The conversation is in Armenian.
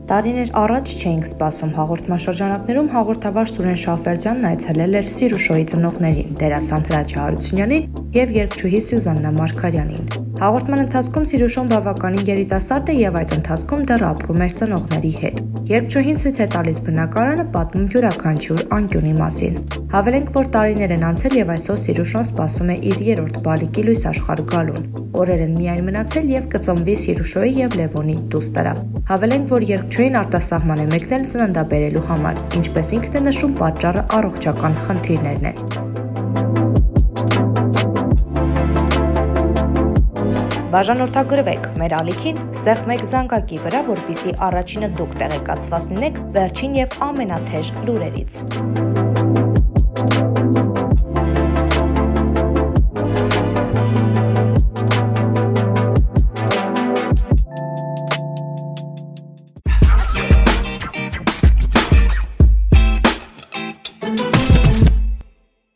Տարիներ առաջ չէինք սպասում հաղորդման շրջանակներում հաղորդվար Սուրեն Շահվերդյանն այցելել էր Սիրուշոյի ծնողներին, Դերասան Հրաչյա Հարությունյանին եւ երգչուհի Սյուզան Մարգարյանին։ Հաղորդման ընթացքում Սիրուշոն բավականին երիտասարդ է եւ այդ ընթացքում դեռ ապրում էր ծնողների հետ։ Երգչուհին ցույց է տալիս բնակարանը, պատմում յուրաքանչյուր անկյունի մասին։ Հավելենք, որ տարիներ են անցել եւ այսօր Սիրուշոն սպասում է իր երրորդ բալիկի լույս աշխարհ գալուն։ Օրեր են միայն մնացել եւ կծնվի Սիրուշոյի եւ Լևոնի դուստրա։ Հավելենք, որ երգչուհին արտասահման է մեկնել ծննդաբերելու համար, ինչպես ինքն է նշում, պատճառը առողջական խնդիրներն են։ Բաժանորդագրվեք մեր ալիքին, սեղմեք զանգակի վրա, որպեսզի առաջինը դուք տեղեկացված լինեք վերջին եւ ամենաթեժ լուրերից։